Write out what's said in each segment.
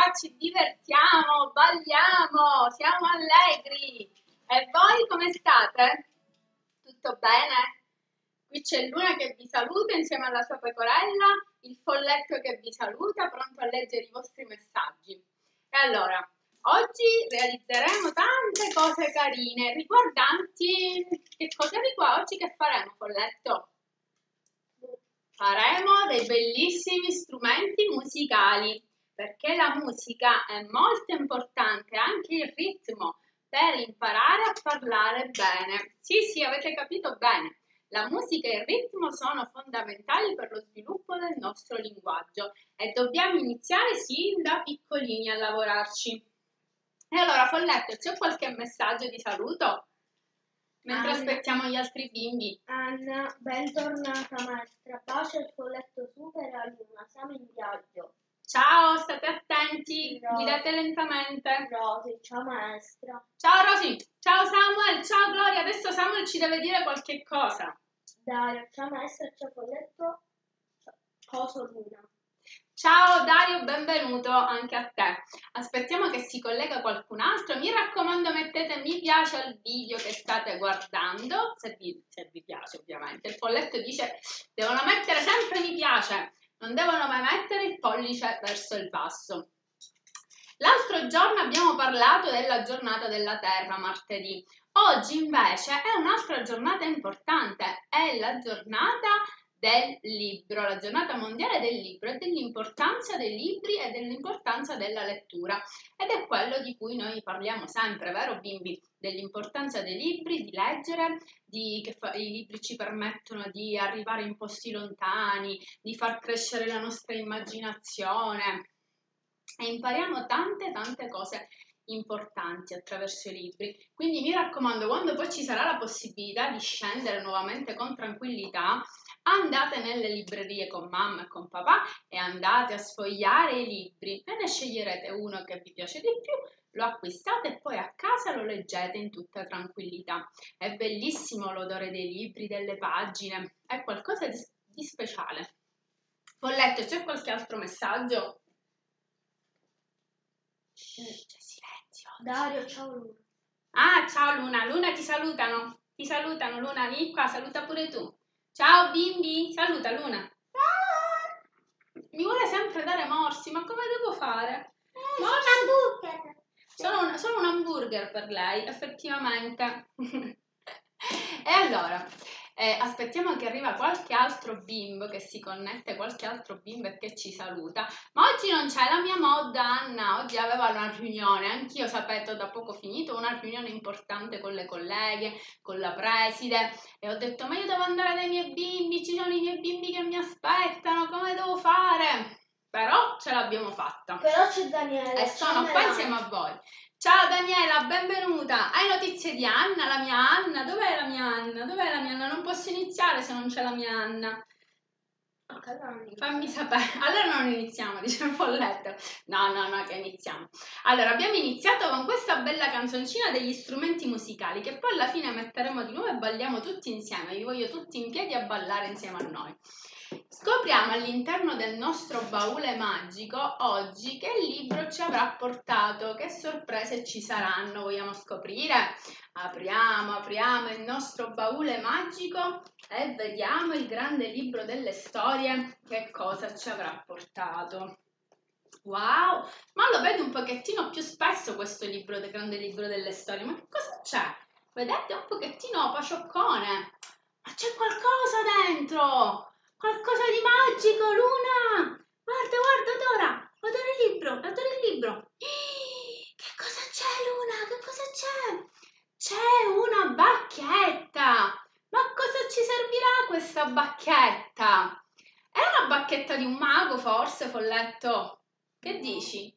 qua ci divertiamo, balliamo, siamo allegri. E voi come state? Tutto bene? Qui c'è Luna che vi saluta insieme alla sua pecorella, il folletto che vi saluta, pronto a leggere i vostri messaggi. E allora, oggi realizzeremo tante cose carine riguardanti... Che cosa riguarda? Oggi che faremo, folletto? Faremo dei bellissimi strumenti musicali, perché la musica è molto importante, anche il ritmo, per imparare a parlare bene. Sì, avete capito bene. La musica e il ritmo sono fondamentali per lo sviluppo del nostro linguaggio e dobbiamo iniziare sin da piccolini a lavorarci. E allora, folletto, c'è qualche messaggio di saluto? Mentre aspettiamo gli altri bimbi. Anna, bentornata maestra, pace il folletto supera Luna, siamo in viaggio. Ciao, state attenti, Rosy. guidate lentamente. Rosy, ciao maestra. Ciao Rosy, ciao Samuel, ciao Gloria, adesso Samuel ci deve dire qualche cosa. Dario, ciao maestra, ciao folletto, coso Luna. Ciao Dario, benvenuto anche a te. Aspettiamo che si collega qualcun altro. Mi raccomando, mettete mi piace al video che state guardando, se vi piace ovviamente. Il folletto dice devono mettere sempre mi piace, non devono mai mettere il pollice verso il basso. L'altro giorno abbiamo parlato della giornata della Terra, martedì. Oggi invece è un'altra giornata importante, è la giornata del libro, la giornata mondiale del libro e dell'importanza dei libri e dell'importanza della lettura. Ed è quello di cui noi parliamo sempre, vero bimbi? Dell'importanza dei libri, di leggere, i libri ci permettono di arrivare in posti lontani, di far crescere la nostra immaginazione e impariamo tante cose importanti attraverso i libri. Quindi mi raccomando, quando poi ci sarà la possibilità di scendere nuovamente con tranquillità, andate nelle librerie con mamma e con papà e andate a sfogliare i libri e ne sceglierete uno che vi piace di più, lo acquistate e poi a casa lo leggete in tutta tranquillità. È bellissimo l'odore dei libri, delle pagine, è qualcosa di speciale. Folletto, c'è qualche altro messaggio? C'è silenzio. Dario, ciao Luna. Ah, ciao Luna, Luna ti salutano Luna, vieni qua, saluta pure tu. Ciao bimbi, saluta Luna. Mi vuole sempre dare morsi, ma come devo fare? Sono un hamburger per lei, effettivamente. E allora, aspettiamo che arriva qualche altro bimbo, che si connette qualche altro bimbo e che ci saluta. Ma oggi non c'è la mia mod Anna, oggi aveva una riunione, anch'io sapete ho da poco finito una riunione importante con le colleghe, con la preside e ho detto ma io devo andare dai miei bimbi, ci sono i miei bimbi che mi aspettano, come devo fare? Però ce l'abbiamo fatta. Però c'è Daniele. E sono qua insieme a voi. Ciao Daniela, benvenuta. Hai notizie di Anna, la mia Anna? Dov'è la mia Anna? Dov'è la mia Anna? Non posso iniziare se non c'è la mia Anna. Fammi sapere. Allora non iniziamo, dice il folletto. No, che iniziamo. Allora, abbiamo iniziato con questa bella canzoncina degli strumenti musicali che poi alla fine metteremo di nuovo e balliamo tutti insieme. Vi voglio tutti in piedi a ballare insieme a noi. Scopriamo all'interno del nostro baule magico oggi che libro ci avrà portato, che sorprese ci saranno, vogliamo scoprire? Apriamo il nostro baule magico e vediamo il grande libro delle storie, che cosa ci avrà portato. Wow, ma lo vedo un pochettino più spesso questo libro, del grande libro delle storie, ma che cosa c'è? Vedete, un pochettino pacioccone, ma c'è qualcosa dentro! Qualcosa di magico, Luna! Guarda, adora il libro. Che cosa c'è, Luna? Che cosa c'è? C'è una bacchetta! Ma cosa ci servirà questa bacchetta? È una bacchetta di un mago, forse, folletto? Che dici?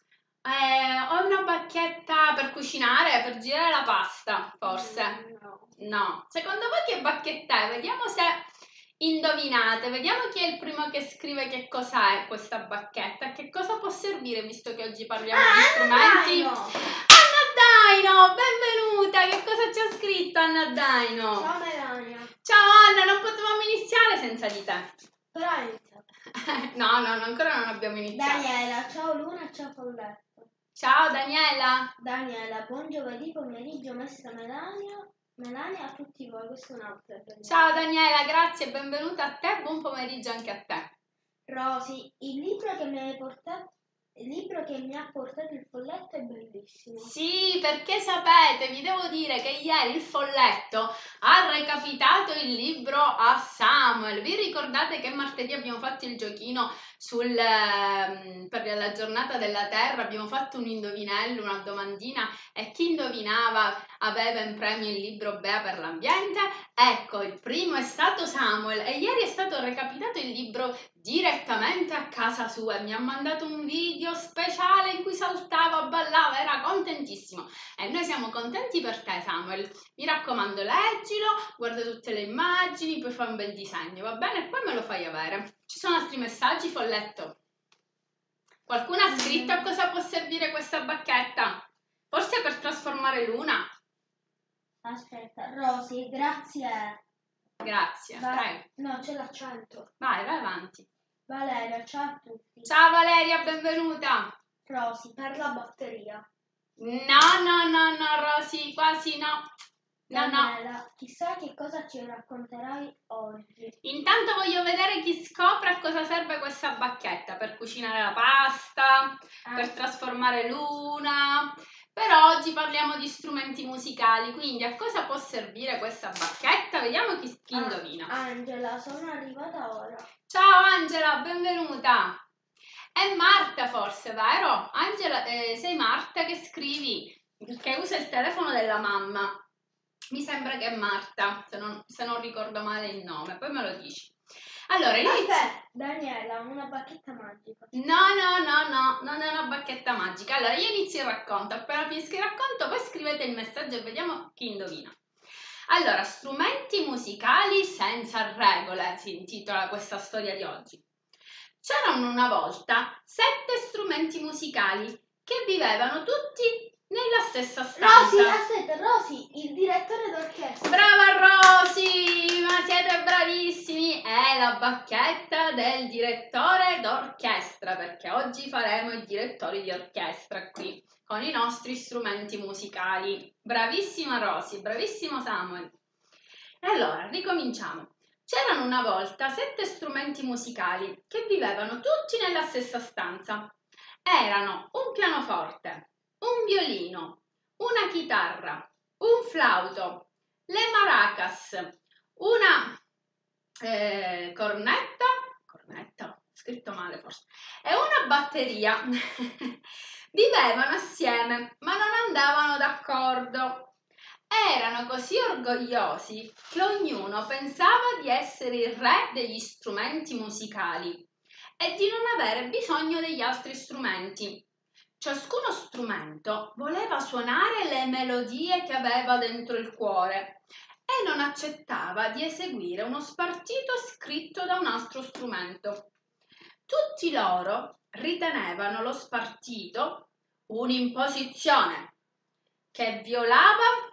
Ho una bacchetta per cucinare, per girare la pasta, forse? No. Secondo voi che bacchetta è? Vediamo se indovinate. Vediamo chi è il primo che scrive che cosa è questa bacchetta e che cosa può servire, visto che oggi parliamo di strumenti. Anna Daino, benvenuta! Che cosa c'è scritto, Anna Daino? Ciao Melania. Ciao Anna, non potevamo iniziare senza di te. Però hai iniziato. No, ancora non abbiamo iniziato. Daniela, ciao Luna, ciao Folletto. Ciao Daniela. Daniela, buon giovedì pomeriggio maestra Melania a tutti voi, questo è un altro. Ciao Daniela, grazie, benvenuta a te, buon pomeriggio anche a te. Rosy, il libro che mi ha portato il Folletto è bellissimo. Sì, perché sapete, vi devo dire che ieri il Folletto ha recapitato il libro a Samuel. Vi ricordate che martedì abbiamo fatto il giochino per la giornata della Terra? Abbiamo fatto un indovinello, una domandina, e chi indovinava aveva in premio il libro Bea per l'ambiente? Ecco, il primo è stato Samuel e ieri è stato recapitato il libro direttamente a casa sua e mi ha mandato un video speciale in cui saltava, ballava, era contentissimo e noi siamo contenti per te Samuel. Mi raccomando, leggilo, guarda tutte le immagini, poi fai un bel disegno, va bene? E poi me lo fai avere. Ci sono altri messaggi, Folletto? Qualcuno ha scritto a cosa può servire questa bacchetta? Forse per trasformare l'una? Aspetta, Rosy, grazie. Grazie, prego. No, c'è l'accento. Vai avanti. Valeria, ciao a tutti. Ciao Valeria, benvenuta. Rosy, per la batteria. No, Rosy, quasi no. Daniela, chissà che cosa ci racconterai oggi. Intanto voglio vedere chi scopre a cosa serve questa bacchetta, per cucinare la pasta, per trasformare l'una. Però oggi parliamo di strumenti musicali, quindi a cosa può servire questa bacchetta? Vediamo chi indovina. Angela, sono arrivata ora. Ciao Angela, benvenuta. È Marta forse, vero? Angela, sei Marta che scrivi, che usa il telefono della mamma. Mi sembra che è Marta, se non ricordo male il nome, poi me lo dici. Allora, Aspetta, Daniela, una bacchetta magica. No, non è una bacchetta magica. Allora, io inizio il racconto, appena finisco il racconto, poi scrivete il messaggio e vediamo chi indovina. Allora, strumenti musicali senza regole, si intitola questa storia di oggi. C'erano una volta 7 strumenti musicali che vivevano tutti nella stessa stanza. Rosy, il direttore d'orchestra. Brava Rosy, ma siete bravissimi! È la bacchetta del direttore d'orchestra, perché oggi faremo i direttori di orchestra qui, con i nostri strumenti musicali. Bravissima Rosy, bravissimo Samuel. E allora, ricominciamo. C'erano una volta 7 strumenti musicali che vivevano tutti nella stessa stanza. Erano un pianoforte, un violino, una chitarra, un flauto, le maracas, una cornetta, scritto male forse, e una batteria. Vivevano assieme, ma non andavano d'accordo. Erano così orgogliosi che ognuno pensava di essere il re degli strumenti musicali e di non avere bisogno degli altri strumenti. Ciascuno strumento voleva suonare le melodie che aveva dentro il cuore e non accettava di eseguire uno spartito scritto da un altro strumento. Tutti loro ritenevano lo spartito un'imposizione che violava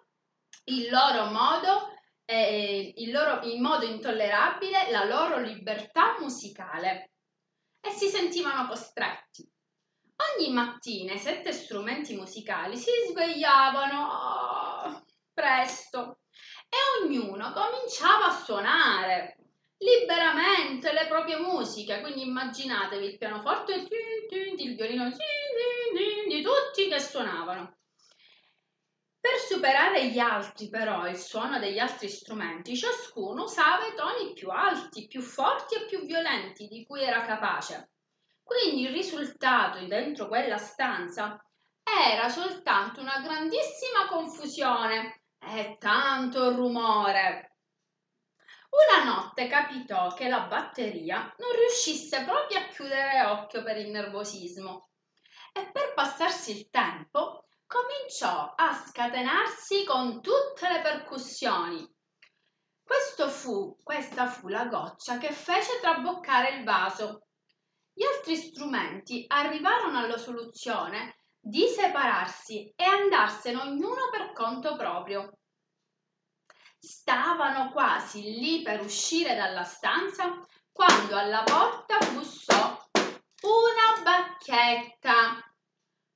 in modo intollerabile la loro libertà musicale e si sentivano costretti. Ogni mattina i 7 strumenti musicali si svegliavano presto e ognuno cominciava a suonare liberamente le proprie musiche. Quindi immaginatevi il pianoforte, il violino, di tutti che suonavano. Per superare gli altri, però, il suono degli altri strumenti, ciascuno usava i toni più alti, più forti e più violenti di cui era capace. Quindi il risultato dentro quella stanza era soltanto una grandissima confusione e tanto rumore. Una notte capitò che la batteria non riuscisse proprio a chiudere occhio per il nervosismo e per passarsi il tempo cominciò a scatenarsi con tutte le percussioni. Questa fu la goccia che fece traboccare il vaso. Gli altri strumenti arrivarono alla soluzione di separarsi e andarsene ognuno per conto proprio. Stavano quasi lì per uscire dalla stanza quando alla porta bussò una bacchetta.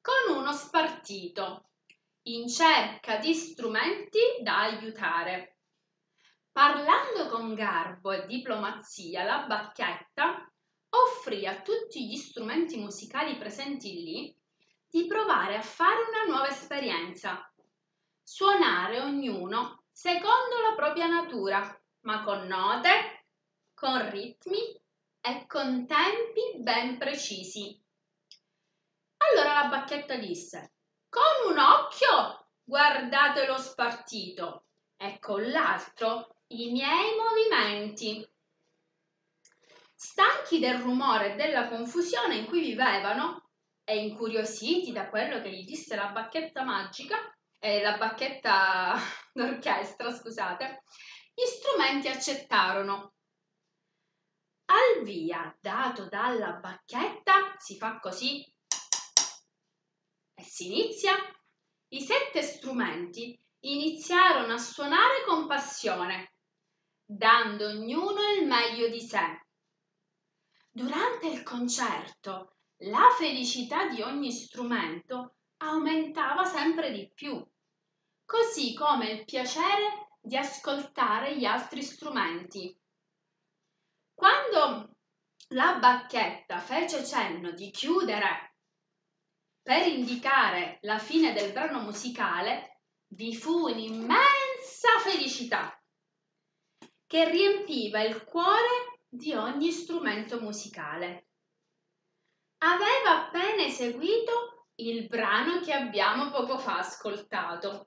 con uno spartito, in cerca di strumenti da aiutare. Parlando con garbo e diplomazia, la Bacchetta offrì a tutti gli strumenti musicali presenti lì di provare a fare una nuova esperienza, suonare ognuno secondo la propria natura, ma con note, con ritmi e con tempi ben precisi. Allora la Bacchetta disse: con un occhio guardate lo spartito e con l'altro i miei movimenti. Stanchi del rumore e della confusione in cui vivevano e incuriositi da quello che gli disse la bacchetta magica, la bacchetta d'orchestra, scusate, gli strumenti accettarono. Al via dato dalla bacchetta si fa così e si inizia. I 7 strumenti iniziarono a suonare con passione, dando ognuno il meglio di sé. Durante il concerto, la felicità di ogni strumento aumentava sempre di più, così come il piacere di ascoltare gli altri strumenti. Quando la bacchetta fece cenno di chiudere per indicare la fine del brano musicale, vi fu un'immensa felicità che riempiva il cuore di ogni strumento musicale. Aveva appena eseguito il brano che abbiamo poco fa ascoltato.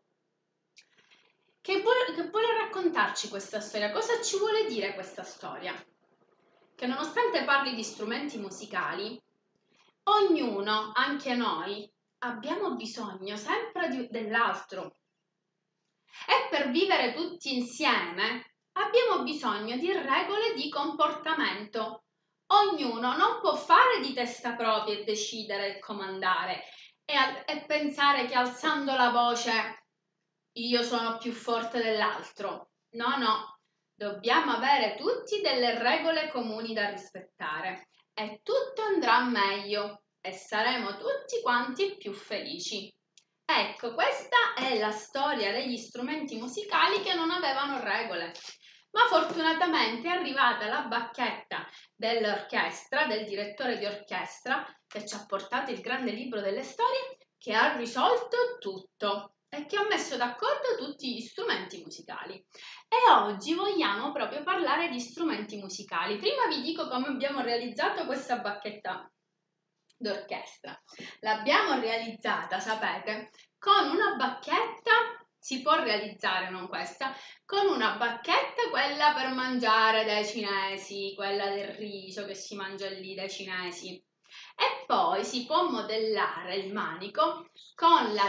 Che vuole raccontarci questa storia? Cosa ci vuole dire questa storia? Che nonostante parli di strumenti musicali, ognuno, anche noi, abbiamo bisogno sempre dell'altro. E per vivere tutti insieme abbiamo bisogno di regole di comportamento. Ognuno non può fare di testa propria e decidere e comandare e pensare che alzando la voce io sono più forte dell'altro. No, no, dobbiamo avere tutti delle regole comuni da rispettare e tutto andrà meglio e saremo tutti quanti più felici. Ecco, questa è la storia degli strumenti musicali che non avevano regole. Ma fortunatamente è arrivata la bacchetta dell'orchestra, del direttore di orchestra, che ci ha portato il grande libro delle storie, che ha risolto tutto e che ha messo d'accordo tutti gli strumenti musicali. E oggi vogliamo proprio parlare di strumenti musicali. Prima vi dico come abbiamo realizzato questa bacchetta d'orchestra. L'abbiamo realizzata, sapete, con una bacchetta. Si può realizzare, non questa, con una bacchetta, quella per mangiare dai cinesi, quella del riso che si mangia lì dai cinesi. E poi si può modellare il manico con la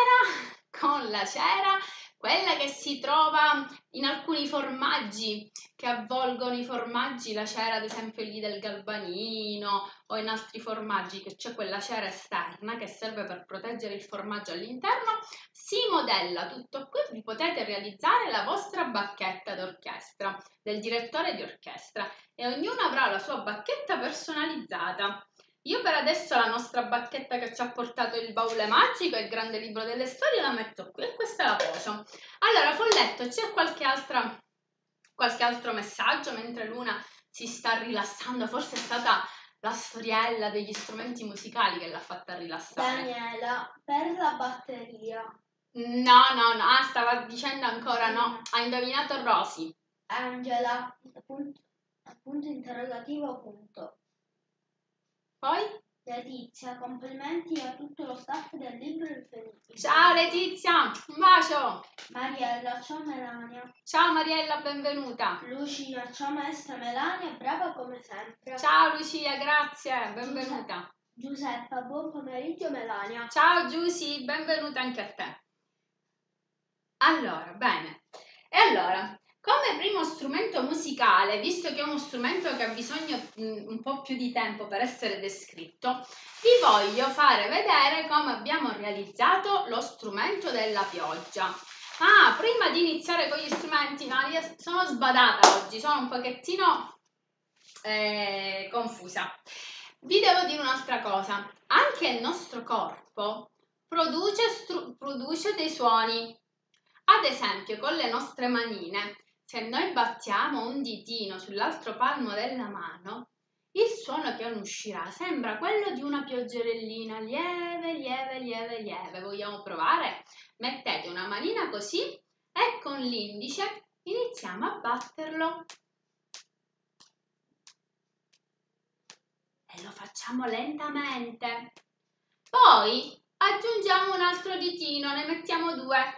cera, quella che si trova in alcuni formaggi che avvolgono i formaggi, la cera ad esempio lì del galbanino o in altri formaggi che c'è quella cera esterna che serve per proteggere il formaggio all'interno. Si modella tutto qui, vi potete realizzare la vostra bacchetta d'orchestra, del direttore di orchestra, e ognuno avrà la sua bacchetta personalizzata. Io per adesso la nostra bacchetta che ci ha portato il baule magico e il grande libro delle storie la metto qui e questa la poso. Allora, Folletto, c'è qualche altro messaggio mentre Luna si sta rilassando? Forse è stata la storiella degli strumenti musicali che l'ha fatta rilassare. Daniela, per la batteria. No, stava dicendo ancora no. Ha indovinato Rosy. Angela, punto interrogativo, punto. Poi? Letizia, complimenti a tutto lo staff del libro infinito. Ciao Letizia, un bacio. Mariella, ciao Melania. Ciao Mariella, benvenuta. Lucia, ciao maestra Melania, brava come sempre. Ciao Lucia, grazie, benvenuta. Giuseppa, buon pomeriggio Melania. Ciao Giusy, benvenuta anche a te. Allora, bene. E allora, come primo strumento musicale, visto che è uno strumento che ha bisogno un po' più di tempo per essere descritto, vi voglio fare vedere come abbiamo realizzato lo strumento della pioggia. Prima di iniziare con gli strumenti, no, io sono sbadata oggi, sono un pochettino confusa. vi devo dire un'altra cosa, anche il nostro corpo produce dei suoni. Ad esempio, con le nostre manine, se noi battiamo un ditino sull'altro palmo della mano, il suono che ne uscirà sembra quello di una pioggerellina, lieve, lieve, lieve, lieve. Vogliamo provare? Mettete una manina così e con l'indice iniziamo a batterlo. E lo facciamo lentamente. Poi aggiungiamo un altro ditino, ne mettiamo 2.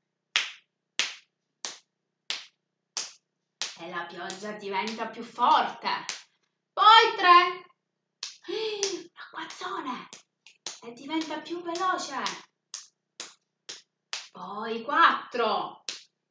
E la pioggia diventa più forte. Poi 3. L'acquazzone! E diventa più veloce. Poi 4.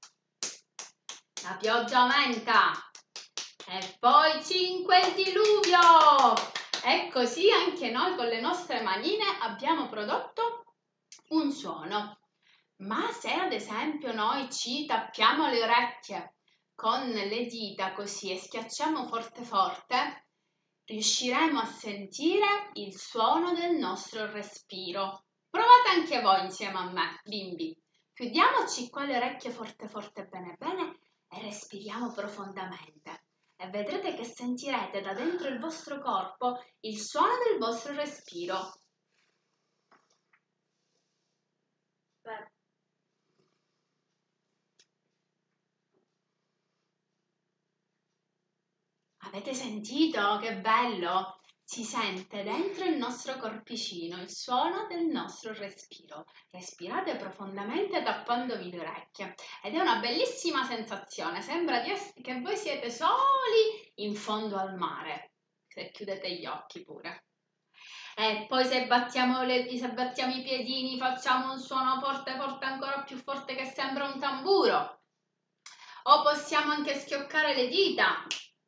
La pioggia aumenta. E poi 5, il diluvio. E così anche noi con le nostre manine abbiamo prodotto un suono. Ma se ad esempio noi ci tappiamo le orecchie con le dita così e schiacciamo forte forte, riusciremo a sentire il suono del nostro respiro. Provate anche voi insieme a me, bimbi. Chiudiamoci qua le orecchie forte forte bene bene e respiriamo profondamente. E vedrete che sentirete da dentro il vostro corpo il suono del vostro respiro. Avete sentito? Che bello! Si sente dentro il nostro corpicino il suono del nostro respiro. Respirate profondamente tappandovi le orecchie ed è una bellissima sensazione. Sembra che voi siete soli in fondo al mare, se chiudete gli occhi pure. E poi se battiamo i piedini facciamo un suono forte, forte, ancora più forte che sembra un tamburo. O possiamo anche schioccare le dita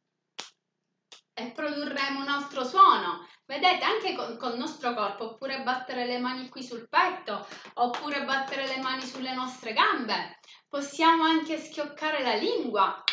e produrremo un altro suono. Vedete, anche col nostro corpo, oppure battere le mani qui sul petto, oppure battere le mani sulle nostre gambe. Possiamo anche schioccare la lingua.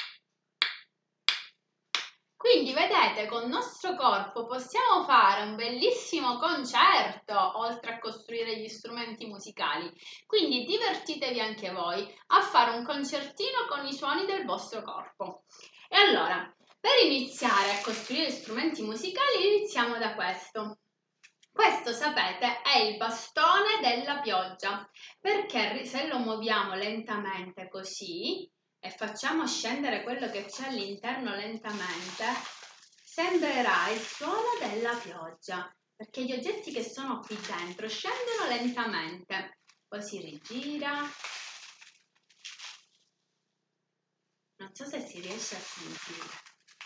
Quindi vedete, col nostro corpo possiamo fare un bellissimo concerto, oltre a costruire gli strumenti musicali. Quindi divertitevi anche voi a fare un concertino con i suoni del vostro corpo. E allora, per iniziare a costruire strumenti musicali iniziamo da questo. Questo, sapete, è il bastone della pioggia, perché se lo muoviamo lentamente così e facciamo scendere quello che c'è all'interno lentamente, sembrerà il suono della pioggia, perché gli oggetti che sono qui dentro scendono lentamente. Poi si rigira. Non so se si riesce a sentire.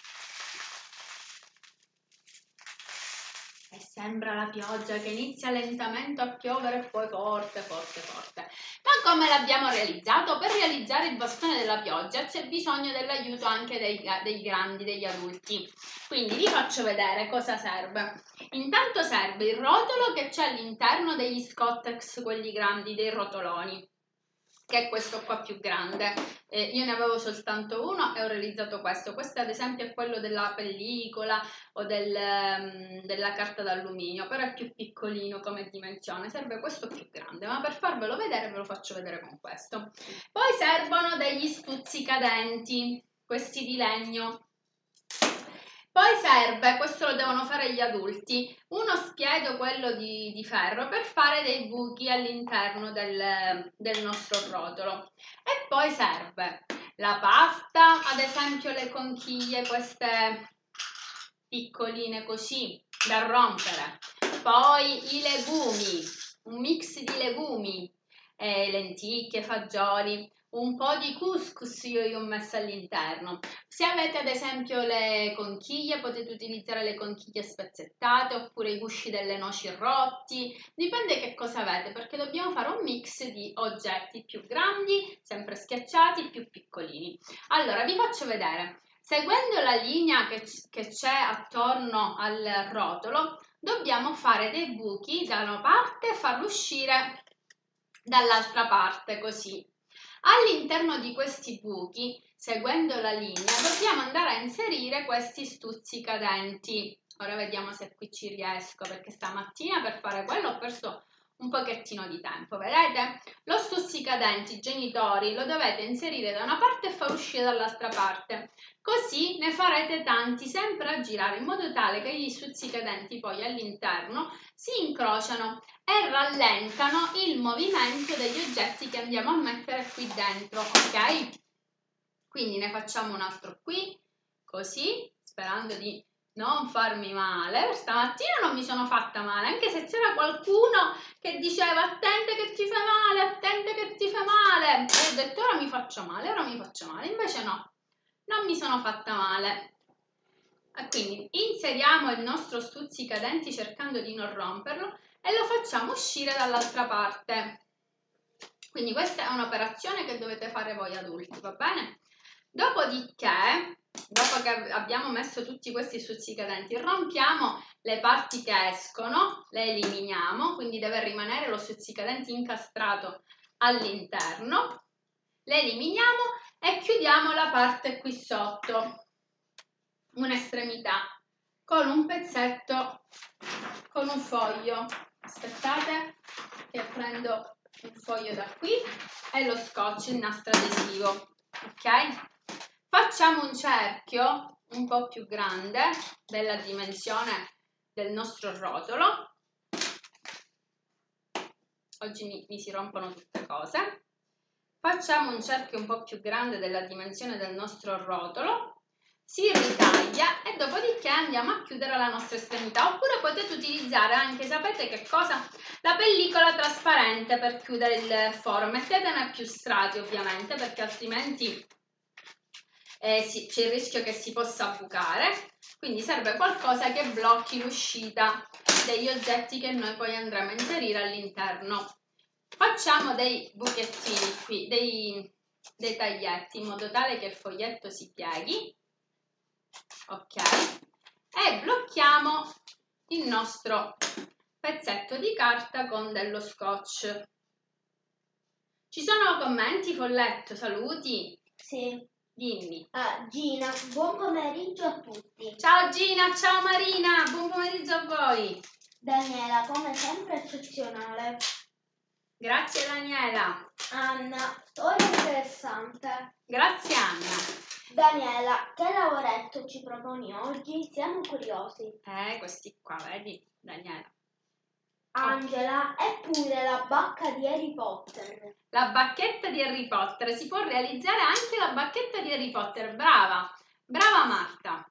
E sembra la pioggia che inizia lentamente a piovere e poi forte, forte, forte. Ma come l'abbiamo realizzato? Per realizzare il bastone della pioggia c'è bisogno dell'aiuto anche dei grandi, degli adulti. Quindi vi faccio vedere cosa serve. Intanto serve il rotolo che c'è all'interno degli Scottex, quelli grandi, dei rotoloni, che è questo qua più grande. Io ne avevo soltanto uno e ho realizzato questo. Questo ad esempio è quello della pellicola o della carta d'alluminio, però è più piccolino come dimensione, serve questo più grande, ma per farvelo vedere ve lo faccio vedere con questo. Poi servono degli stuzzicadenti, questi di legno. Poi serve, questo lo devono fare gli adulti, uno spiedo, quello di ferro, per fare dei buchi all'interno del nostro rotolo. E poi serve la pasta, ad esempio le conchiglie, queste piccoline così, da rompere. Poi i legumi, un mix di legumi, lenticchie, fagioli, un po' di couscous io gli ho messo all'interno. Se avete ad esempio le conchiglie potete utilizzare le conchiglie spezzettate oppure i gusci delle noci rotti, dipende che cosa avete, perché dobbiamo fare un mix di oggetti più grandi, sempre schiacciati, più piccolini. Allora vi faccio vedere. Seguendo la linea che c'è attorno al rotolo, dobbiamo fare dei buchi da una parte e farlo uscire dall'altra parte, così. All'interno di questi buchi, seguendo la linea, dobbiamo andare a inserire questi stuzzicadenti. Ora vediamo se qui ci riesco, perché stamattina per fare quello ho perso un pochettino di tempo. Vedete? Lo stuzzicadenti, genitori, lo dovete inserire da una parte e far uscire dall'altra parte. Così ne farete tanti, sempre a girare, in modo tale che gli stuzzicadenti poi all'interno si incrociano e rallentano il movimento degli oggetti che andiamo a mettere qui dentro, ok? Quindi ne facciamo un altro qui, così, sperando di non farmi male. Stamattina non mi sono fatta male, anche se c'era qualcuno che diceva attenta che ti fai male, attenta che ti fai male. E ho detto ora mi faccio male, ora mi faccio male. Invece no, non mi sono fatta male. E quindi inseriamo il nostro stuzzicadenti cercando di non romperlo e lo facciamo uscire dall'altra parte. Quindi questa è un'operazione che dovete fare voi adulti, va bene? Dopodiché, dopo che abbiamo messo tutti questi stuzzicadenti, rompiamo le parti che escono, le eliminiamo, quindi deve rimanere lo stuzzicadenti incastrato all'interno, le eliminiamo e chiudiamo la parte qui sotto, un'estremità, con un pezzetto, con un foglio. Aspettate che prendo un foglio da qui e lo scotch, il nastro adesivo, ok? Facciamo un cerchio un po' più grande della dimensione del nostro rotolo. Oggi mi si rompono tutte cose. Facciamo un cerchio un po' più grande della dimensione del nostro rotolo, si ritaglia e dopodiché andiamo a chiudere la nostra estremità. Oppure potete utilizzare anche, sapete che cosa? La pellicola trasparente per chiudere il foro. Mettetene più strati ovviamente, perché altrimenti c'è il rischio che si possa bucare, quindi serve qualcosa che blocchi l'uscita degli oggetti che noi poi andremo a inserire all'interno. Facciamo dei buchettini qui, dei taglietti, in modo tale che il foglietto si pieghi, ok? E blocchiamo il nostro pezzetto di carta con dello scotch. Ci sono commenti, Folletto? Saluti? Sì. Dimmi. Gina, buon pomeriggio a tutti. Ciao Gina, ciao Marina, buon pomeriggio a voi. Daniela, come sempre eccezionale. Grazie Daniela. Anna, storia interessante. Grazie Anna. Daniela, che lavoretto ci proponi oggi? Siamo curiosi. Questi qua, vedi Daniela. Angela, eppure la bacca di Harry Potter. La bacchetta di Harry Potter, si può realizzare anche la bacchetta di Harry Potter, brava, brava Marta.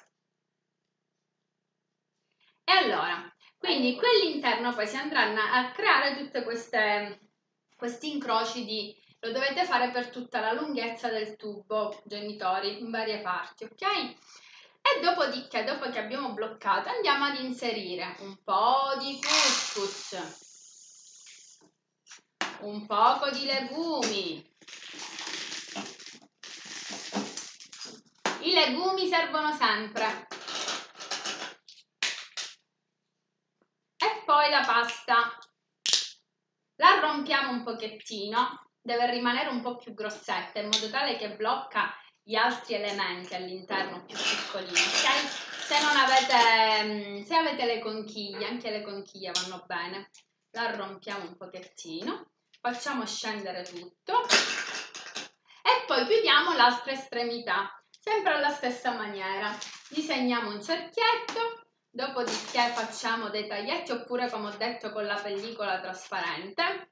E allora, quindi qui all'interno poi si andranno a creare tutte questi incroci lo dovete fare per tutta la lunghezza del tubo, genitori, in varie parti, ok? E dopodiché, dopo che abbiamo bloccato, andiamo ad inserire un po' di couscous, un poco di legumi. I legumi servono sempre. E poi la pasta. La rompiamo un pochettino, deve rimanere un po' più grossetta, in modo tale che blocca gli altri elementi all'interno più piccolini, ok? Se avete le conchiglie, anche le conchiglie vanno bene. La rompiamo un pochettino, facciamo scendere tutto e poi chiudiamo l'altra estremità, sempre alla stessa maniera. Disegniamo un cerchietto, dopodiché facciamo dei taglietti, oppure come ho detto con la pellicola trasparente,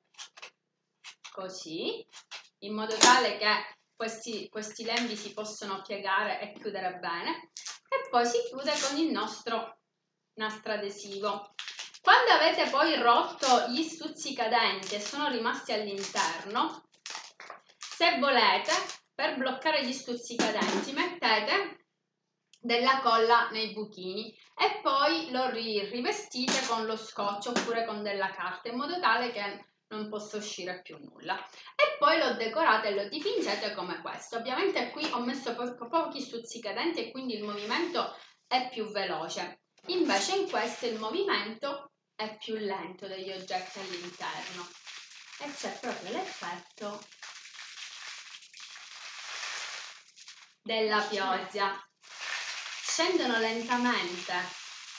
così, in modo tale che questi lembi si possono piegare e chiudere bene, e poi si chiude con il nostro nastro adesivo. Quando avete poi rotto gli stuzzicadenti e sono rimasti all'interno, se volete, per bloccare gli stuzzicadenti mettete della colla nei buchini e poi lo rivestite con lo scotch oppure con della carta, in modo tale che non possa uscire più nulla, e poi lo decorate e lo dipingete come questo. Ovviamente qui ho messo pochi stuzzicadenti e quindi il movimento è più veloce, invece in questo il movimento è più lento degli oggetti all'interno e c'è proprio l'effetto della pioggia. Scendono lentamente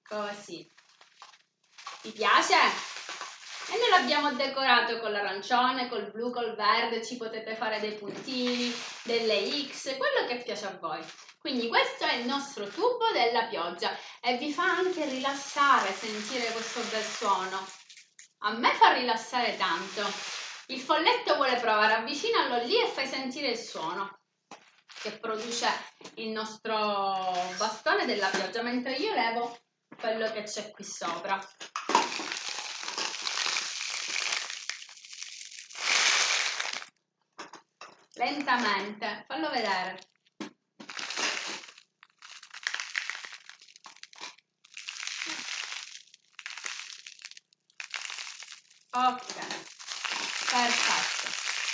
così. Vi piace? E noi l'abbiamo decorato con l'arancione, col blu, col verde, ci potete fare dei puntini, delle X, quello che piace a voi. Quindi questo è il nostro tubo della pioggia e vi fa anche rilassare sentire questo bel suono. A me fa rilassare tanto. Il folletto vuole provare, avvicinalo lì e fai sentire il suono che produce il nostro bastone della pioggia, mentre io levo quello che c'è qui sopra. Lentamente, fallo vedere. Ok, perfetto.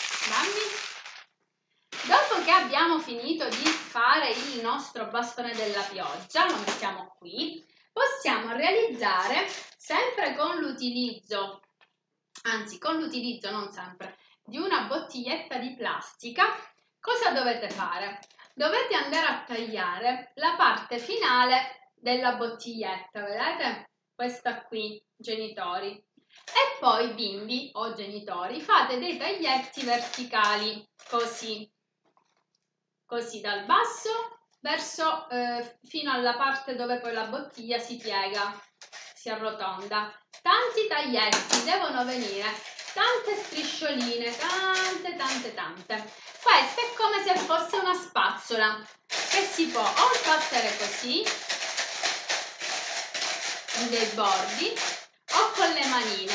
Dammi. Dopo che abbiamo finito di fare il nostro bastone della pioggia, lo mettiamo qui, possiamo realizzare sempre con l'utilizzo, anzi con l'utilizzo non sempre, di una bottiglietta di plastica. Cosa dovete fare? Dovete andare a tagliare la parte finale della bottiglietta, vedete? Questa qui, genitori. E poi bimbi o genitori fate dei taglietti verticali, così dal basso verso fino alla parte dove poi la bottiglia si piega, si arrotonda. Tanti taglietti, devono venire tante striscioline, tante. Questa è come se fosse una spazzola che si può o sbattere così dei bordi o con le manine.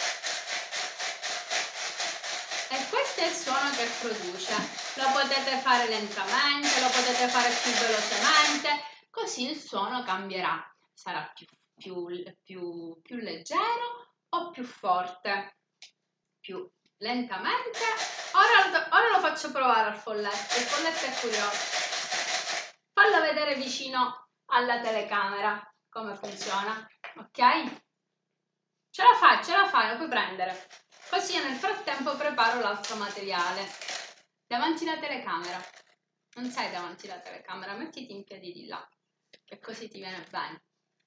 E questo è il suono che produce. Lo potete fare lentamente, lo potete fare più velocemente, così il suono cambierà. Sarà più leggero o più forte, più lentamente. Ora lo faccio provare al folletto. Il folletto è curioso. Fallo vedere vicino alla telecamera come funziona, ok? Ce la fai, lo puoi prendere. Così io nel frattempo preparo l'altro materiale. Davanti alla telecamera. Non sei davanti alla telecamera, mettiti in piedi di là, che così ti viene bene.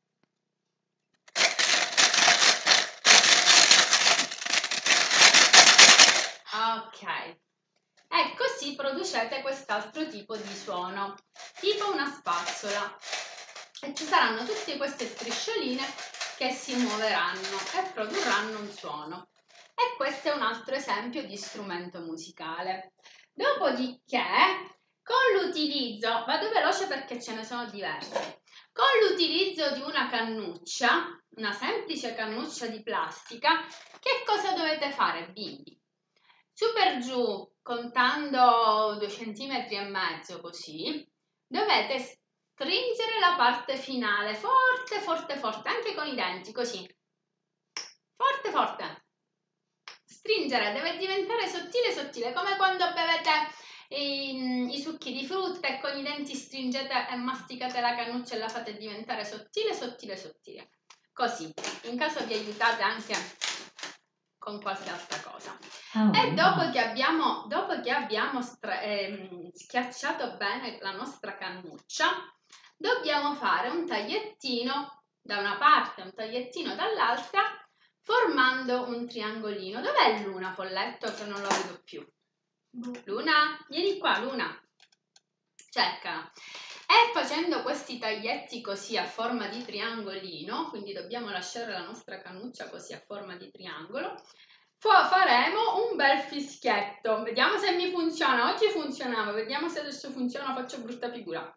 Ok. E così producete quest'altro tipo di suono, tipo una spazzola. E ci saranno tutte queste striscioline che si muoveranno e produrranno un suono. E questo è un altro esempio di strumento musicale. Dopodiché, con l'utilizzo, vado veloce perché ce ne sono diversi, con l'utilizzo di una cannuccia, una semplice cannuccia di plastica, che cosa dovete fare, bimbi? Su per giù, contando 2 centimetri e mezzo così, dovete stringere la parte finale, forte, anche con i denti, così. Forte. Stringere, deve diventare sottile, come quando bevete i succhi di frutta e con i denti stringete e masticate la cannuccia e la fate diventare sottile. Così, in caso vi aiutate anche con qualche altra cosa. E dopo che abbiamo schiacciato bene la nostra cannuccia, dobbiamo fare un tagliettino da una parte e un tagliettino dall'altra, formando un triangolino. Dov'è Luna, folletto, che non lo vedo più? Luna, vieni qua, Luna. Cercala. E facendo questi taglietti così a forma di triangolino, quindi dobbiamo lasciare la nostra cannuccia così a forma di triangolo, faremo un bel fischietto. Vediamo se mi funziona. Oggi funzionava, vediamo se adesso funziona, faccio brutta figura.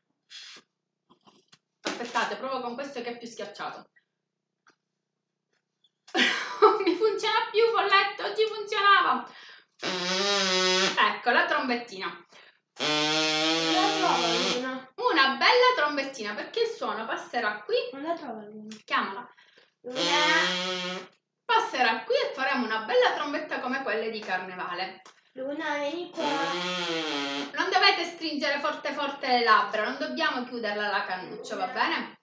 Aspettate, provo con questo che è più schiacciato. Mi funziona più, folletto, oggi funzionava. Ecco, la trombettina. Una bella trombettina, perché il suono passerà qui. Non la trovo, Luna. Chiamala. Passerà qui e faremo una bella trombetta come quelle di carnevale. Luna, vieni qua. Non dovete stringere forte le labbra, non dobbiamo chiuderla la cannuccia, va bene?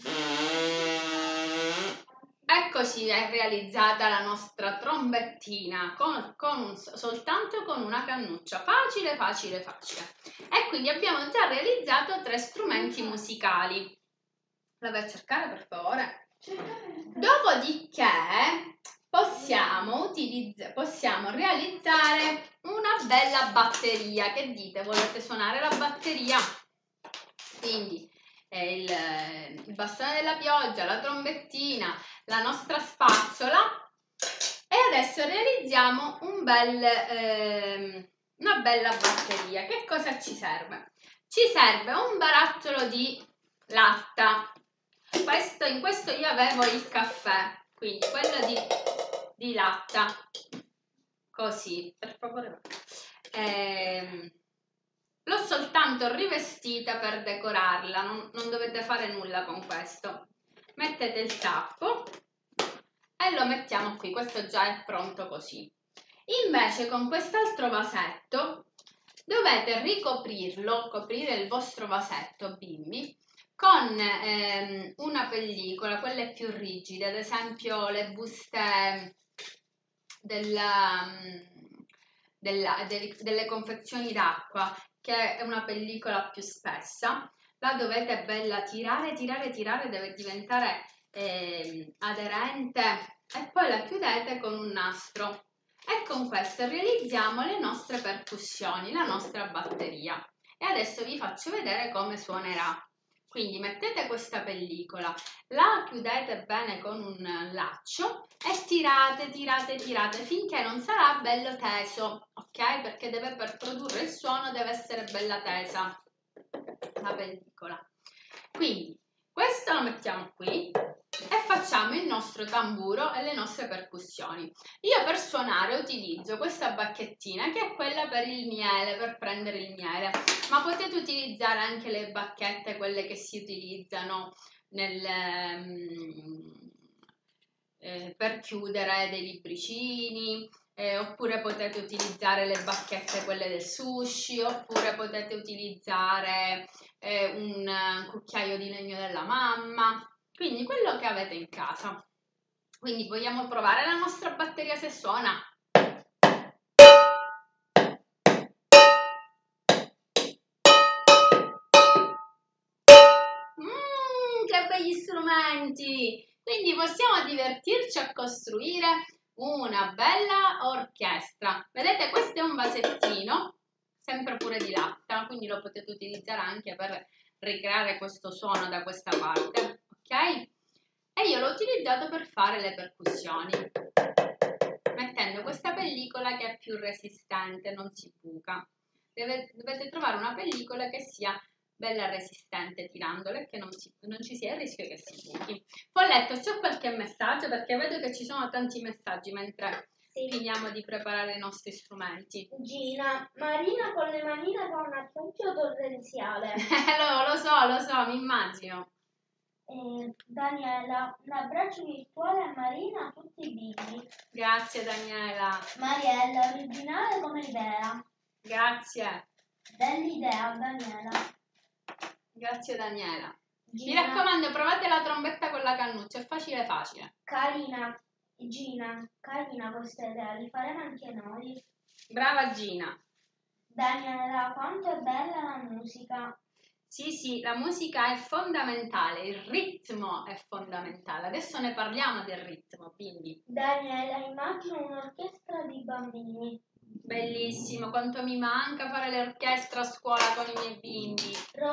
E così è realizzata la nostra trombettina soltanto con una cannuccia, facile. E quindi abbiamo già realizzato 3 strumenti musicali. La vai a cercare per favore? Dopodiché possiamo realizzare una bella batteria. Che dite? Volete suonare la batteria? Quindi il bastone della pioggia, la trombettina, la nostra spazzola. E adesso realizziamo una bella batteria. Che cosa ci serve? Ci serve un barattolo di latta. In questo io avevo il caffè, quindi quello di latta, così, per favore. L'ho soltanto rivestita per decorarla, non dovete fare nulla con questo. Mettete il tappo e lo mettiamo qui, questo già è pronto così. Invece con quest'altro vasetto dovete coprire il vostro vasetto, bimbi, con una pellicola, quelle più rigide, ad esempio le buste delle confezioni d'acqua, che è una pellicola più spessa. La dovete bella tirare, deve diventare aderente e poi la chiudete con un nastro. E con questo realizziamo le nostre percussioni, la nostra batteria. E adesso vi faccio vedere come suonerà. Quindi mettete questa pellicola, la chiudete bene con un laccio e tirate finché non sarà bello teso, ok? Perché per produrre il suono deve essere bella tesa la pellicola. Quindi questo lo mettiamo qui e facciamo il nostro tamburo e le nostre percussioni. Io per suonare utilizzo questa bacchettina che è quella per il miele, per prendere il miele, ma potete utilizzare anche le bacchette, quelle che si utilizzano per chiudere dei libricini, oppure potete utilizzare le bacchette, quelle del sushi, oppure potete utilizzare un cucchiaio di legno della mamma, quindi quello che avete in casa. Quindi vogliamo provare la nostra batteria se suona? Che begli strumenti! Quindi possiamo divertirci a costruire una bella orchestra. Vedete, questo è un vasettino, sempre pure di latta, quindi lo potete utilizzare anche per ricreare questo suono da questa parte, ok? E io l'ho utilizzato per fare le percussioni, mettendo questa pellicola che è più resistente, non si buca. Dovete trovare una pellicola che sia bella resistente tirandola e che non ci sia il rischio che si buchi. Folletto, c'è qualche messaggio? Perché vedo che ci sono tanti messaggi mentre finiamo di preparare i nostri strumenti. Gina, Marina con le manine fa un affronto torrenziale. Lo so, mi immagino. Daniela, un abbraccio virtuale a Marina, a tutti i bimbi. Grazie Daniela. Mariella, originale come l'idea. Grazie. Bell'idea, Daniela. Grazie Daniela. Gina, mi raccomando, provate la trombetta con la cannuccia, è facile. Carina, Gina, carina questa idea, li faremo anche noi. Brava Gina. Daniela, quanto è bella la musica. Sì, la musica è fondamentale, il ritmo è fondamentale. Adesso ne parliamo del ritmo, quindi. Daniela, immagino un'orchestra di bambini. Bellissimo, quanto mi manca fare l'orchestra a scuola con i miei bimbi.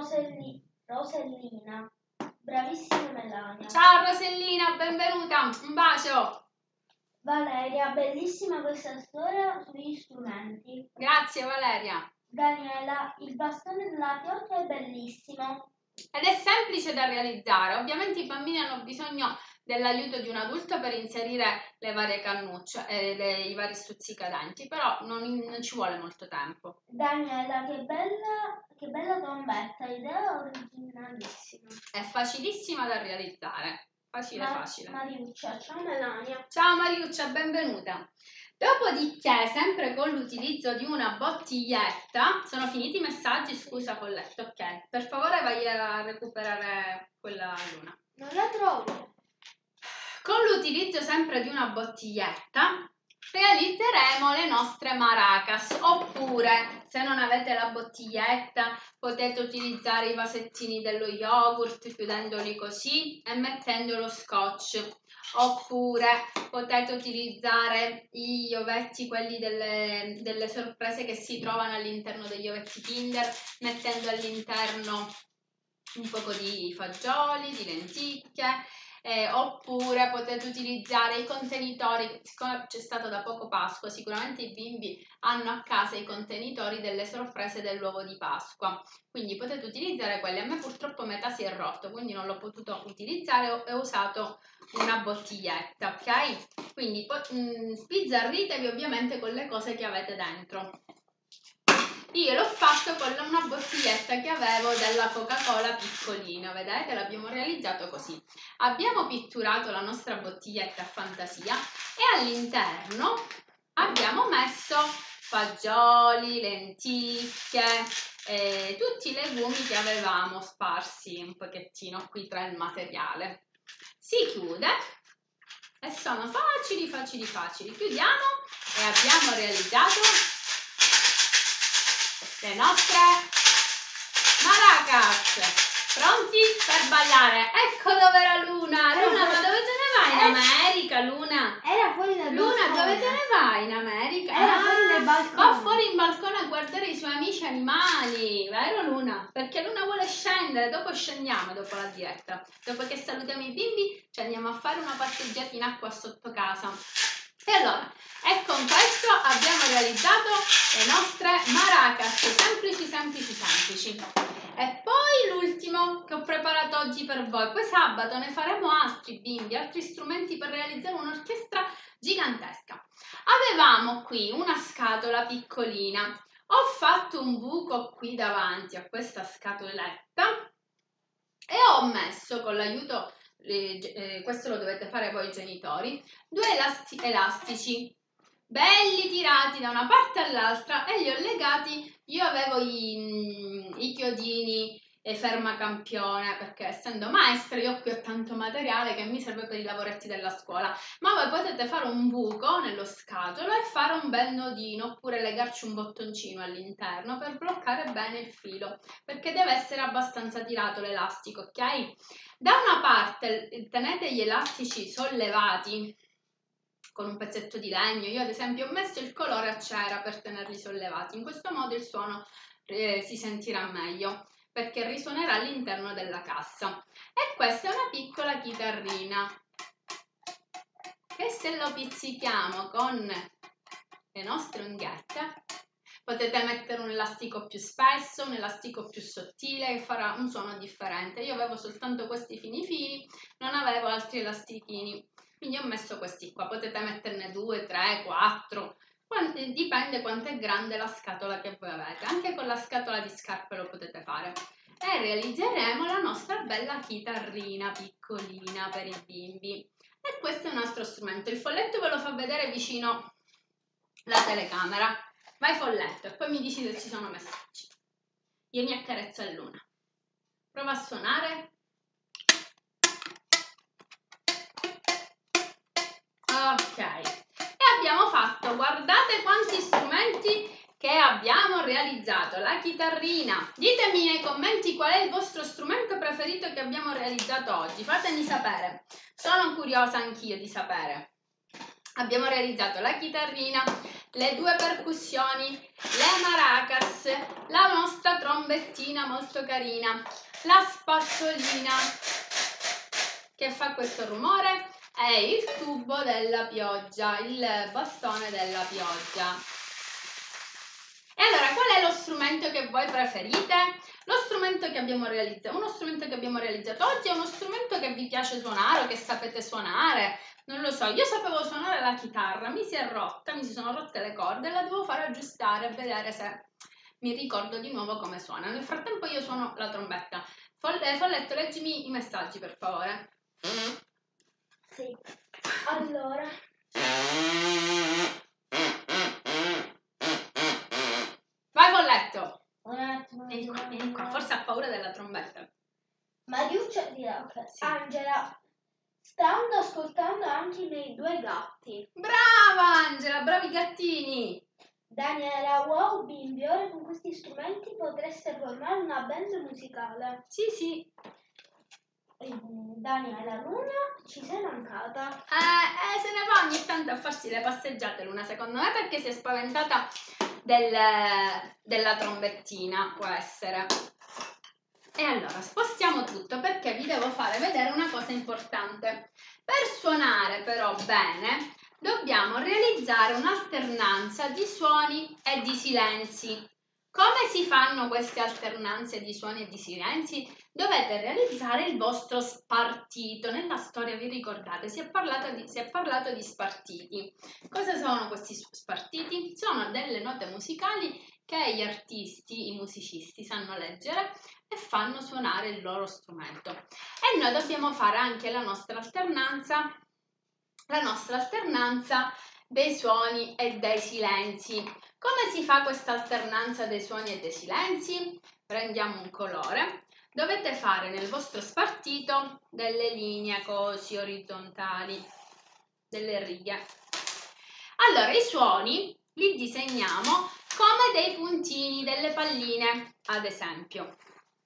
Rosellina, bravissima Melania. Ciao Rosellina, benvenuta, un bacio. Valeria, bellissima questa storia sugli strumenti. Grazie Valeria. Daniela, il bastone della pioggia è bellissimo. Ed è semplice da realizzare. Ovviamente i bambini hanno bisogno dell'aiuto di un adulto per inserire le varie cannucce e i vari stuzzicadenti, però non ci vuole molto tempo. Daniela, che bella trombetta, idea originalissima. È facilissima da realizzare. Facile. Mariuccia, ciao Melania. Ciao Mariuccia, benvenuta. Dopodiché, sempre con l'utilizzo di una bottiglietta, sono finiti i messaggi, scusa Folletto, ok, per favore vai a recuperare quella luna. Non la trovo. Con l'utilizzo sempre di una bottiglietta realizzeremo le nostre maracas, oppure se non avete la bottiglietta potete utilizzare i vasettini dello yogurt chiudendoli così e mettendo lo scotch, oppure potete utilizzare gli ovetti, quelli delle sorprese che si trovano all'interno degli ovetti Kinder, mettendo all'interno un poco di fagioli, di lenticchie, oppure potete utilizzare i contenitori. Siccome c'è stato da poco Pasqua, sicuramente i bimbi hanno a casa i contenitori delle sorprese dell'uovo di Pasqua, quindi potete utilizzare quelli. A me purtroppo metà si è rotto, quindi non l'ho potuto utilizzare e ho usato una bottiglietta, ok? Quindi sbizzarritevi ovviamente con le cose che avete dentro. Io l'ho fatto con una bottiglietta che avevo della Coca-Cola piccolina, vedete? L'abbiamo realizzato così. Abbiamo pitturato la nostra bottiglietta a fantasia e all'interno abbiamo messo fagioli, lenticchie, tutti i legumi che avevamo sparsi un pochettino qui tra il materiale. Si chiude e sono facili. Chiudiamo e abbiamo realizzato le nostre maracas, pronti per ballare. Ecco dove era Luna. Luna, ma dove te ne vai in America, Luna? Era fuori dal Luna, balcone. dove te ne vai in America? Era fuori dal balcone. Va fuori in balcone a guardare i suoi amici animali, vero Luna? Perché Luna vuole scendere, dopo scendiamo dopo la diretta. Dopo che salutiamo i bimbi ci andiamo a fare una passeggiata in acqua sotto casa. E allora, e con questo abbiamo realizzato le nostre maracas, semplici. E poi l'ultimo che ho preparato oggi per voi, poi sabato ne faremo altri bimbi, altri strumenti per realizzare un'orchestra gigantesca. Avevamo qui una scatola piccolina, ho fatto un buco qui davanti a questa scatoletta e ho messo con l'aiuto, questo lo dovete fare voi genitori, due elastici belli tirati da una parte all'altra e li ho legati. Io avevo i chiodini fermacampione, perché essendo maestra io qui ho tanto materiale che mi serve per i lavoretti della scuola, ma voi potete fare un buco nello scatolo e fare un bel nodino, oppure legarci un bottoncino all'interno per bloccare bene il filo, perché deve essere abbastanza tirato l'elastico, ok? Da una parte tenete gli elastici sollevati con un pezzetto di legno. Io ad esempio ho messo il colore a cera per tenerli sollevati, in questo modo il suono si sentirà meglio perché risuonerà all'interno della cassa. E questa è una piccola chitarrina che se lo pizzichiamo con le nostre unghiette potete mettere un elastico più spesso, un elastico più sottile che farà un suono differente. Io avevo soltanto questi fini, non avevo altri elastichini, quindi ho messo questi qua. Potete metterne 2, 3, 4, dipende quanto è grande la scatola che voi avete. Anche con la scatola di scarpe lo potete fare. E realizzeremo la nostra bella chitarrina piccolina per i bimbi. E questo è un altro strumento. Il folletto ve lo fa vedere vicino la telecamera. Vai folletto e poi mi dici se ci sono messaggi. Io mi accarezzo a Luna. Prova a suonare. Ok. E abbiamo fatto, guardate quanti strumenti che abbiamo realizzato. La chitarrina. Ditemi nei commenti qual è il vostro strumento preferito che abbiamo realizzato oggi. Fatemi sapere. Sono curiosa anch'io di sapere. Abbiamo realizzato la chitarrina, le 2 percussioni, le maracas, la nostra trombettina molto carina, la spazzolina che fa questo rumore e il tubo della pioggia, il bastone della pioggia. E allora, qual è lo strumento che voi preferite? Lo strumento che abbiamo realizzato, uno strumento che abbiamo realizzato oggi è uno strumento che vi piace suonare o che sapete suonare. Non lo so, io sapevo suonare la chitarra, mi si è rotta, mi si sono rotte le corde e la devo fare aggiustare e vedere se mi ricordo di nuovo come suona. Nel frattempo io suono la trombetta. Folletto, leggimi i messaggi per favore. Sì. Allora. Vai Folletto. Un attimo. Vieni qua, forse ha paura della trombetta. Mariuccia dirà, ok. Sì. Angela Stanno ascoltando anche i miei 2 gatti. Brava Angela, bravi gattini! Daniela, wow, bimbi, ora con questi strumenti potreste formare una band musicale. Sì, sì. Daniela, Luna, ci sei mancata. Se ne va ogni tanto a farsi le passeggiate Luna, secondo me, perché si è spaventata della trombettina, può essere. E allora, spostiamo tutto perché vi devo fare vedere una cosa importante. Per suonare però bene, dobbiamo realizzare un'alternanza di suoni e di silenzi. Come si fanno queste alternanze di suoni e di silenzi? Dovete realizzare il vostro spartito. Nella storia, vi ricordate, si è parlato di spartiti. Cosa sono questi spartiti? Sono delle note musicali che gli artisti, i musicisti, sanno leggere e fanno suonare il loro strumento. E noi dobbiamo fare anche la nostra alternanza dei suoni e dei silenzi. Come si fa questa alternanza dei suoni e dei silenzi? Prendiamo un colore. Dovete fare nel vostro spartito delle linee così orizzontali, delle righe. Allora, i suoni li disegniamo come dei puntini, delle palline, ad esempio.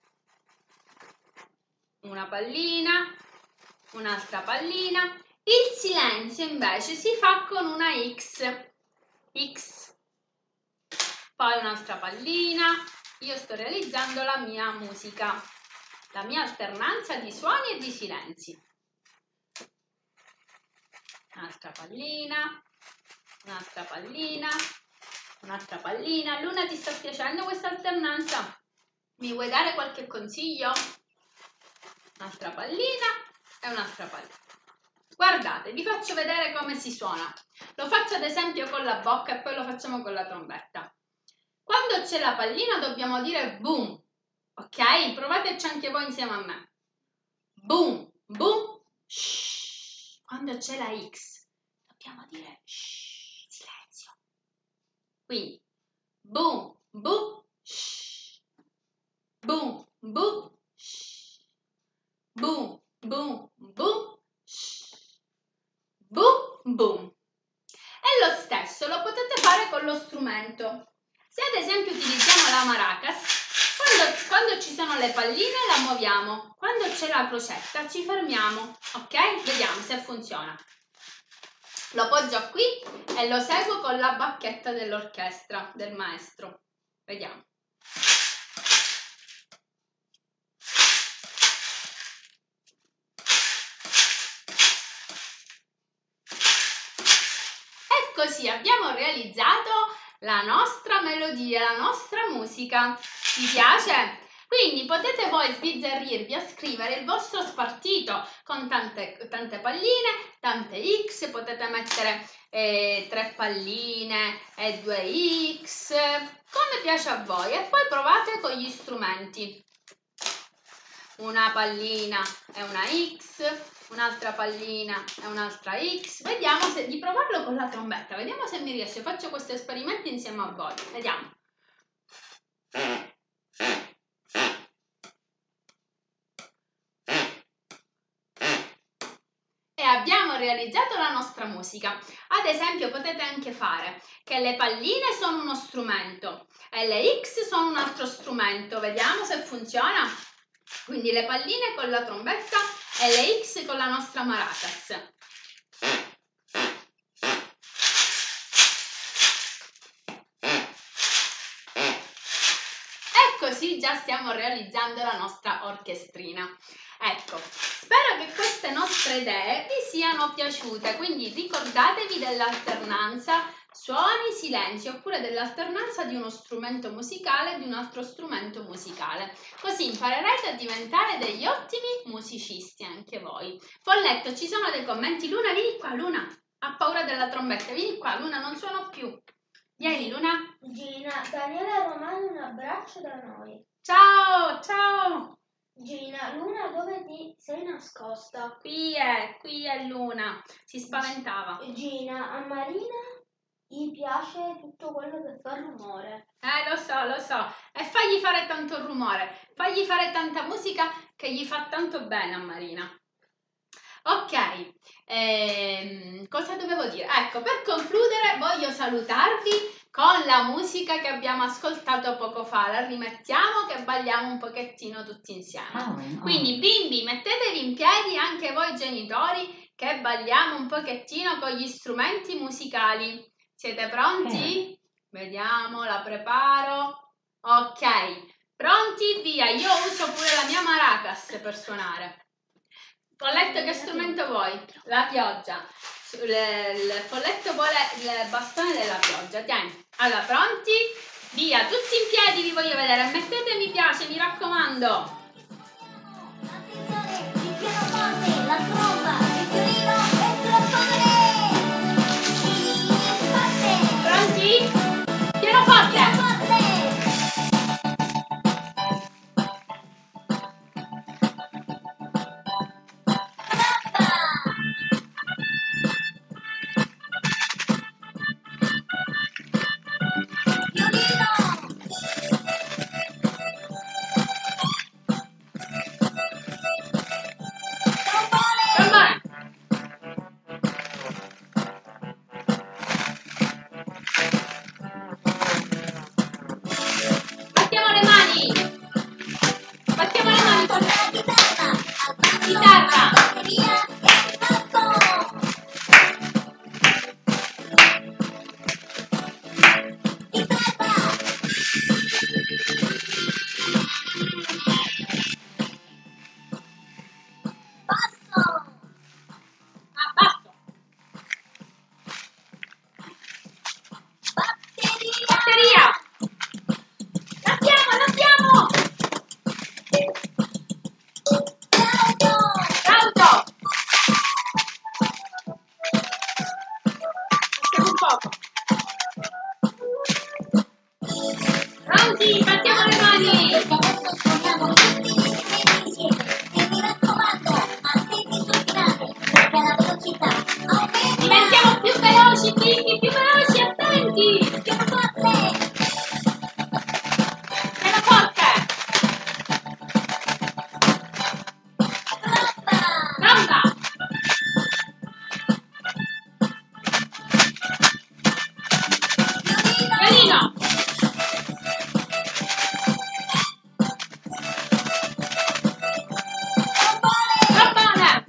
Una pallina, un'altra pallina. Il silenzio invece si fa con una X. X. Poi un'altra pallina. Io sto realizzando la mia musica, la mia alternanza di suoni e di silenzi. Un'altra pallina, un'altra pallina, un'altra pallina. Luna, ti sta piacendo questa alternanza? Mi vuoi dare qualche consiglio? Un'altra pallina e un'altra pallina. Guardate, vi faccio vedere come si suona. Lo faccio ad esempio con la bocca e poi lo facciamo con la trombetta. Quando c'è la pallina dobbiamo dire boom, ok? Provateci anche voi insieme a me. Boom, boom, shh. Quando c'è la X dobbiamo dire shh, silenzio. Quindi boom, boom, shh. Boom, boom, shh. Boom, boom, boom, shh. Boom, boom. E lo stesso lo potete fare con lo strumento. Se ad esempio utilizziamo la maracas, quando ci sono le palline la muoviamo, quando c'è la crocetta ci fermiamo, ok? Vediamo se funziona. Lo poggio qui e lo seguo con la bacchetta dell'orchestra, del maestro. Vediamo. E così abbiamo realizzato la nostra melodia, la nostra musica. Vi piace? Quindi potete voi sbizzarrirvi a scrivere il vostro spartito con tante palline, tante X, potete mettere 3 palline e 2 X, come piace a voi, e poi provate con gli strumenti. Una pallina e una X, un'altra pallina e un'altra X. Vediamo di provarlo con la trombetta, vediamo se mi riesce. Faccio questo esperimento insieme a voi, vediamo. E abbiamo realizzato la nostra musica. Ad esempio potete anche fare che le palline sono uno strumento e le X sono un altro strumento. Vediamo se funziona. Quindi le palline con la trombetta e le X con la nostra maracas. E così già stiamo realizzando la nostra orchestrina. Ecco, spero che queste nostre idee vi siano piaciute, quindi ricordatevi dell'alternanza suoni, silenzi, oppure dell'alternanza di uno strumento musicale e di un altro strumento musicale. Così imparerete a diventare degli ottimi musicisti anche voi. Folletto, ci sono dei commenti? Luna, vieni qua, Luna. Ha paura della trombetta. Vieni qua, Luna, non suono più. Vieni, Luna. Gina, Daniela Romano, un abbraccio da noi. Ciao, ciao. Gina, Luna, dove ti sei nascosta? Qui è Luna. Si spaventava. Gina, a Marina gli piace tutto quello che fa rumore. Lo so. E fagli fare tanto rumore, fagli fare tanta musica che gli fa tanto bene a Marina. Ok, cosa dovevo dire? Ecco, per concludere voglio salutarvi con la musica che abbiamo ascoltato poco fa. La rimettiamo che balliamo un pochettino tutti insieme. Quindi bimbi, mettetevi in piedi anche voi genitori che balliamo un pochettino con gli strumenti musicali. Siete pronti? Vediamo, la preparo. Ok, pronti? Via, io uso pure la mia maracas per suonare. Folletto, che strumento vuoi? La pioggia. Il folletto vuole il bastone della pioggia. Tieni. Allora, pronti? Via, tutti in piedi vi voglio vedere. Mettete mi piace, mi raccomando. Attenzione, il pianoforte, la tromba, il violino e il trombone! Pronti? Pianoforte! Trombone! Battiamo le mani! Battiamo le mani con la chitarra! Ah, basso! Batteria! L'abbiamo! Flauto! Facciamo un poco. Pronti? Battiamo le mani! Adesso suoniamo tutti gli strumenti insieme e mi raccomando, attenti sul finale, perché la velocità aumenta! Diventiamo più veloci, bimbi, più veloci, attenti! Pianoforte! Pianoforte! Tromba! Tromba! Violino! Trombone!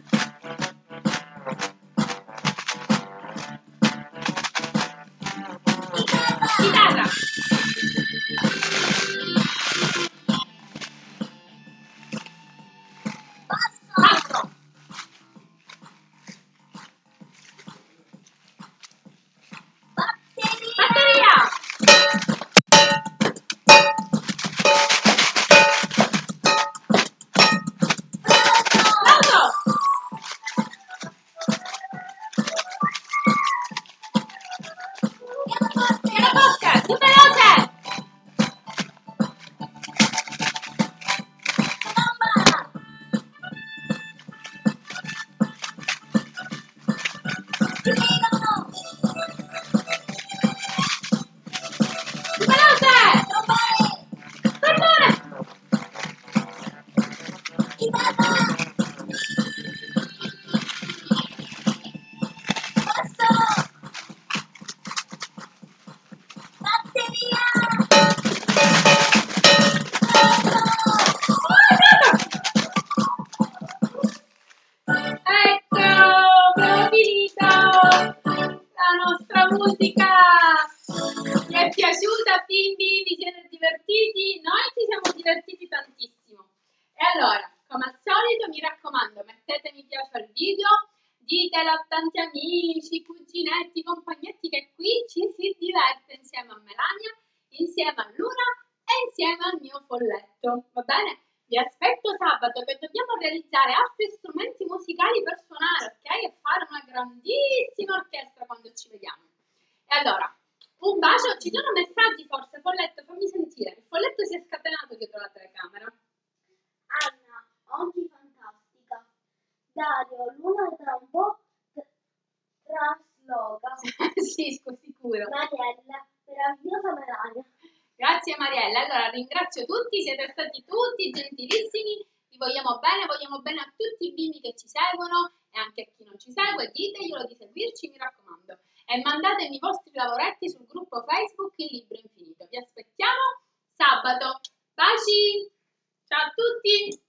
Chitarra! Basso! Batteria! Flauto! Pianoforte! Più veloce! Più veloce! Trombone! Ecco, abbiamo finito la nostra musica. Vi è piaciuta, bimbi? Vi siete divertiti? Noi ci siamo divertiti tantissimo. E allora, come al solito, mi raccomando, mettete mi piace al video, ditelo a tanti amici, cuginetti, compagnetti che qui ci si diverte insieme a Melania, insieme a Luna e insieme al mio folletto, va bene? Vi aspetto sabato che dobbiamo realizzare altri strumenti musicali per suonare, ok? E fare una grandissima orchestra quando ci vediamo. E allora, un bacio, ci sono messaggi forse, Folletto, fammi sentire. Il Folletto si è scatenato dietro la telecamera. Anna, oggi fantastica. Dario, Luna tra un po' trasloca. Sì, sicuro. Mariella, meravigliosa Melania. Grazie Mariella, allora ringrazio tutti, siete stati tutti gentilissimi, vi vogliamo bene a tutti i bimbi che ci seguono e anche a chi non ci segue, diteglielo di seguirci, mi raccomando, e mandatemi i vostri lavoretti sul gruppo Facebook Il Libro Infinito. Vi aspettiamo sabato. Baci, ciao a tutti!